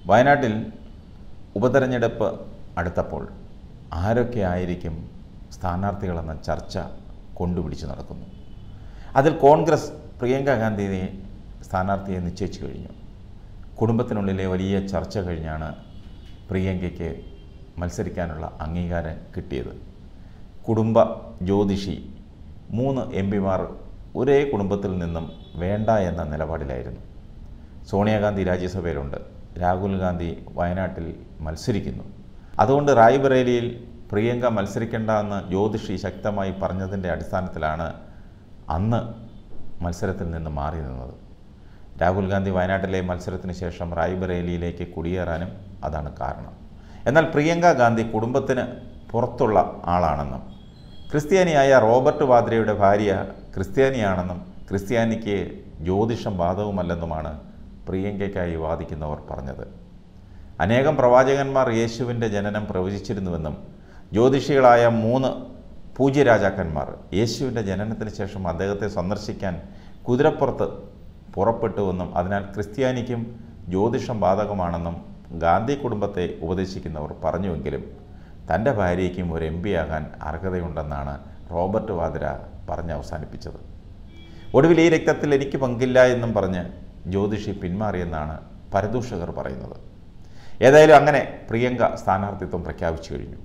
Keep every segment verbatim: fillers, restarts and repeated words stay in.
വയനാട്ടിൽ ഉപതെരഞ്ഞെടുപ്പ് അടുത്തപ്പോൾ ആരൊക്കെ ആയിരിക്കും സ്ഥാനാർത്ഥികളെന്ന ചർച്ച കൊണ്ടുപിടിച്ച് നടക്കുന്നു. അതിൽ കോൺഗ്രസ് പ്രിയങ്ക ഗാന്ധിയെ സ്ഥാനാർത്ഥിയെ നിശ്ചയിച്ചു കഴിഞ്ഞു. കുടുംബത്തിനുള്ളിലെ വലിയ ചർച്ച കഴിഞ്ഞാണ് പ്രിയങ്കയ്ക്ക് മത്സരിക്കാനുള്ള അംഗീകാരം കിട്ടിയത്. കുടുംബ ജ്യോതിഷി മൂന്ന് എം പിമാർ ഒരേ കുടുംബത്തിൽ നിന്നും വേണ്ട എന്ന നിലപാടിലായിരുന്നു. സോണിയാഗാന്ധി രാജ്യസഭയിലുണ്ട്, രാഹുൽ ഗാന്ധി വയനാട്ടിൽ മത്സരിക്കുന്നു. അതുകൊണ്ട് റായ്ബറേലിയിൽ പ്രിയങ്ക മത്സരിക്കേണ്ട എന്ന് ജ്യോതിഷി ശക്തമായി പറഞ്ഞതിൻ്റെ അടിസ്ഥാനത്തിലാണ് അന്ന് മത്സരത്തിൽ നിന്ന് മാറി നിന്നത്. രാഹുൽ ഗാന്ധി വയനാട്ടിലെ മത്സരത്തിന് ശേഷം റായ്ബറേലിയിലേക്ക് കുടിയേറാനും അതാണ് കാരണം. എന്നാൽ പ്രിയങ്ക ഗാന്ധി കുടുംബത്തിന് പുറത്തുള്ള ആളാണെന്നും ക്രിസ്ത്യാനിയായ റോബർട്ട് വാദ്രയുടെ ഭാര്യ ക്രിസ്ത്യാനിയാണെന്നും ക്രിസ്ത്യാനിക്ക് ജ്യോതിഷം ബാധകമല്ലെന്നുമാണ് പ്രിയങ്കയ്ക്കായി വാദിക്കുന്നവർ പറഞ്ഞത്. അനേകം പ്രവാചകന്മാർ യേശുവിൻ്റെ ജനനം പ്രവചിച്ചിരുന്നുവെന്നും ജ്യോതിഷികളായ മൂന്ന് പൂജ്യരാജാക്കന്മാർ യേശുവിൻ്റെ ജനനത്തിന് ശേഷം അദ്ദേഹത്തെ സന്ദർശിക്കാൻ കുതിരപ്പുറത്ത് പുറപ്പെട്ടുവെന്നും അതിനാൽ ക്രിസ്ത്യാനിക്കും ജ്യോതിഷം ബാധകമാണെന്നും ഗാന്ധി കുടുംബത്തെ ഉപദേശിക്കുന്നവർ പറഞ്ഞുവെങ്കിലും തൻ്റെ ഭാര്യയ്ക്കും ഒരു എം പി ആകാൻ അർഹതയുണ്ടെന്നാണ് റോബർട്ട് വാദ്ര പറഞ്ഞ് അവസാനിപ്പിച്ചത്. ഒടുവിൽ ഈ രക്തത്തിൽ എനിക്ക് പങ്കില്ല എന്നും പറഞ്ഞ് ജ്യോതിഷി പിന്മാറിയെന്നാണ് പരദൂഷകർ പറയുന്നത്. ഏതായാലും അങ്ങനെ പ്രിയങ്ക സ്ഥാനാർത്ഥിത്വം പ്രഖ്യാപിച്ചു കഴിഞ്ഞു.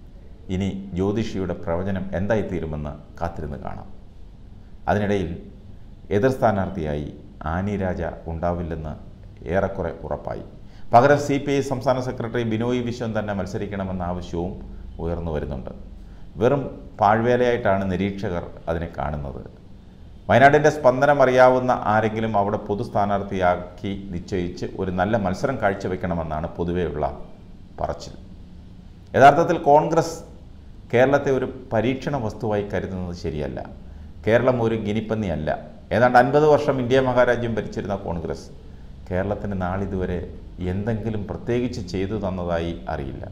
ഇനി ജ്യോതിഷിയുടെ പ്രവചനം എന്തായിത്തീരുമെന്ന് കാത്തിരുന്ന് കാണാം. അതിനിടയിൽ എതിർ സ്ഥാനാർത്ഥിയായി ആനി രാജ ഉണ്ടാവില്ലെന്ന് ഏറെക്കുറെ ഉറപ്പായി. പകരം സി പി ഐ സംസ്ഥാന സെക്രട്ടറി ബിനോയ് വിശ്വം തന്നെ മത്സരിക്കണമെന്ന ആവശ്യവും ഉയർന്നു വരുന്നുണ്ട്. വെറും പാഴ്വേലയായിട്ടാണ് നിരീക്ഷകർ അതിനെ കാണുന്നത്. വയനാടിൻ്റെ സ്പന്ദനം അറിയാവുന്ന ആരെങ്കിലും അവിടെ പൊതു സ്ഥാനാർത്ഥിയാക്കി നിശ്ചയിച്ച് ഒരു നല്ല മത്സരം കാഴ്ചവെക്കണമെന്നാണ് പൊതുവെയുള്ള പറച്ചിൽ. യഥാർത്ഥത്തിൽ കോൺഗ്രസ് കേരളത്തെ ഒരു പരീക്ഷണ വസ്തുവായി കരുതുന്നത് ശരിയല്ല. കേരളം ഒരു ഗിനിപ്പന്നിയല്ല. ഏതാണ്ട് അൻപത് വർഷം ഇന്ത്യ മഹാരാജ്യം ഭരിച്ചിരുന്ന കോൺഗ്രസ് കേരളത്തിന് നാളിതുവരെ എന്തെങ്കിലും പ്രത്യേകിച്ച് ചെയ്തു തന്നതായി അറിയില്ല.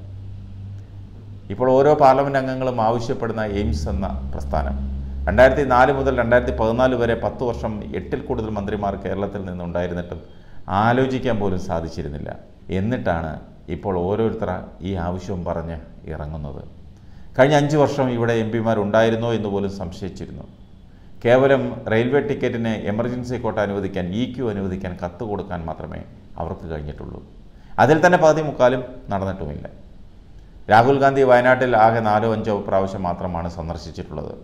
ഇപ്പോൾ ഓരോ പാർലമെൻറ്റ് അംഗങ്ങളും ആവശ്യപ്പെടുന്ന എയിംസ് എന്ന പ്രസ്ഥാനം രണ്ടായിരത്തി നാല് മുതൽ രണ്ടായിരത്തി പതിനാല് വരെ പത്ത് വർഷം എട്ടിൽ കൂടുതൽ മന്ത്രിമാർ കേരളത്തിൽ നിന്നുണ്ടായിരുന്നിട്ടും ആലോചിക്കാൻ പോലും സാധിച്ചിരുന്നില്ല. എന്നിട്ടാണ് ഇപ്പോൾ ഓരോരുത്തർ ഈ ആവശ്യവും പറഞ്ഞ് ഇറങ്ങുന്നത്. കഴിഞ്ഞ അഞ്ച് വർഷം ഇവിടെ എം പിമാരുണ്ടായിരുന്നോ എന്ന് പോലും സംശയിച്ചിരുന്നു. കേവലം റെയിൽവേ ടിക്കറ്റിന് എമർജൻസി കോട്ട അനുവദിക്കാൻ, ഇ ക്യു അനുവദിക്കാൻ കത്ത് കൊടുക്കാൻ മാത്രമേ അവർക്ക് കഴിഞ്ഞിട്ടുള്ളൂ. അതിൽ തന്നെ പകുതി മുക്കാലും നടന്നിട്ടുമില്ല. രാഹുൽ ഗാന്ധി വയനാട്ടിൽ ആകെ നാലോ അഞ്ചോ പ്രാവശ്യം മാത്രമാണ് സന്ദർശിച്ചിട്ടുള്ളത്.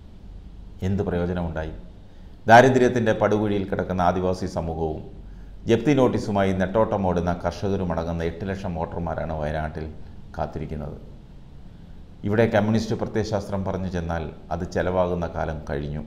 എന്ത് പ്രയോജനമുണ്ടായി? ദാരിദ്ര്യത്തിൻ്റെ പടുകുഴിയിൽ കിടക്കുന്ന ആദിവാസി സമൂഹവും ജപ്തി നോട്ടീസുമായി നെട്ടോട്ടമോടുന്ന കർഷകരുമടങ്ങുന്ന എട്ട് ലക്ഷം വോട്ടർമാരാണ് വയനാട്ടിൽ കാത്തിരിക്കുന്നത്. ഇവിടെ കമ്മ്യൂണിസ്റ്റ് പ്രത്യയശാസ്ത്രം പറഞ്ഞു ചെന്നാൽ അത് ചെലവാകുന്ന കാലം കഴിഞ്ഞു.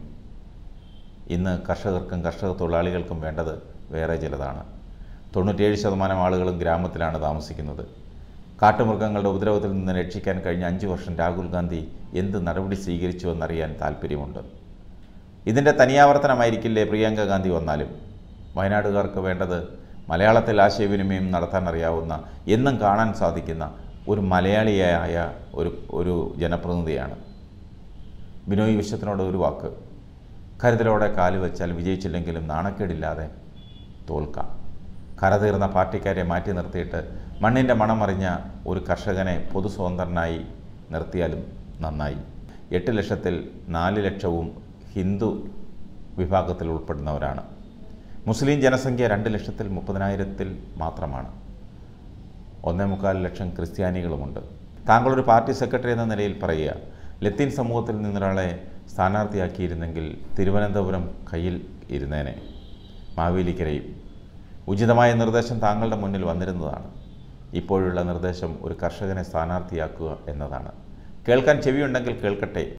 ഇന്ന് കർഷകർക്കും കർഷക തൊഴിലാളികൾക്കും വേണ്ടത് വേറെ ചിലതാണ്. തൊണ്ണൂറ്റേഴ് ശതമാനം ആളുകളും ഗ്രാമത്തിലാണ് താമസിക്കുന്നത്. കാട്ടുമൃഗങ്ങളുടെ ഉപദ്രവത്തിൽ നിന്ന് രക്ഷിക്കാൻ കഴിഞ്ഞ അഞ്ച് വർഷം രാഹുൽ ഗാന്ധി എന്ത് നടപടി സ്വീകരിച്ചുവെന്നറിയാൻ താല്പര്യമുണ്ട്. ഇതിൻ്റെ തനിയാവർത്തനമായിരിക്കില്ലേ പ്രിയങ്ക ഗാന്ധി വന്നാലും. വയനാടുകാർക്ക് വേണ്ടത് മലയാളത്തിൽ ആശയവിനിമയം നടത്താൻ അറിയാവുന്ന, എന്നും കാണാൻ സാധിക്കുന്ന ഒരു മലയാളിയായ ഒരു ഒരു ജനപ്രതിനിധിയാണ്. ബിനോയ് വിശ്വത്തിനോട് ഒരു വാക്ക്: കരുതലോടെ കാലുവെച്ചാൽ വിജയിച്ചില്ലെങ്കിലും നാണക്കേടില്ലാതെ തോൽക്കാം. കരതീർന്ന പാർട്ടിക്കാരെ മാറ്റി നിർത്തിയിട്ട് മണ്ണിൻ്റെ മണമറിഞ്ഞ ഒരു കർഷകനെ പൊതു സ്വതന്ത്രനായി നിർത്തിയാലും നന്നായി. എട്ട് ലക്ഷത്തിൽ നാല് ലക്ഷവും ഹിന്ദു വിഭാഗത്തിൽ ഉൾപ്പെടുന്നവരാണ്. മുസ്ലിം ജനസംഖ്യ രണ്ട് ലക്ഷത്തിൽ മുപ്പതിനായിരത്തിൽ മാത്രമാണ്. ഒന്നേ മുക്കാൽ ലക്ഷം ക്രിസ്ത്യാനികളുമുണ്ട്. താങ്കളൊരു പാർട്ടി സെക്രട്ടറി എന്ന നിലയിൽ പറയുക, ലത്തീൻ സമൂഹത്തിൽ നിന്നൊരാളെ സ്ഥാനാർത്ഥിയാക്കിയിരുന്നെങ്കിൽ തിരുവനന്തപുരം കയ്യിൽ ഇരുന്നേനെ, മാവേലിക്കരയും. ഉചിതമായ നിർദ്ദേശം താങ്കളുടെ മുന്നിൽ വന്നിരുന്നതാണ്. ഇപ്പോഴുള്ള നിർദ്ദേശം ഒരു കർഷകനെ സ്ഥാനാർത്ഥിയാക്കുക എന്നതാണ്. കേൾക്കാൻ ചെവിയുണ്ടെങ്കിൽ കേൾക്കട്ടെ.